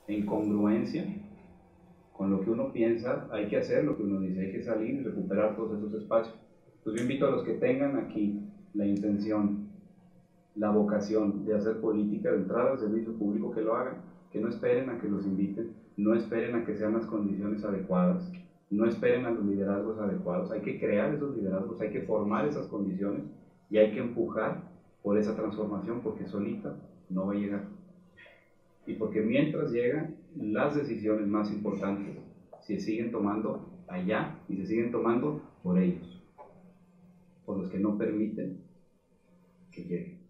en congruencia con lo que uno piensa, hay que hacer lo que uno dice, hay que salir y recuperar todos esos espacios. Entonces yo invito a los que tengan aquí la intención, la vocación de hacer política, de entrar al servicio público, que lo hagan, que no esperen a que los inviten, no esperen a que sean las condiciones adecuadas, no esperen a los liderazgos adecuados, hay que crear esos liderazgos, hay que formar esas condiciones y hay que empujar por esa transformación, porque solita no va a llegar. Y porque mientras llegan, las decisiones más importantes se siguen tomando allá y se siguen tomando por ellos, por los que no permiten que llegue.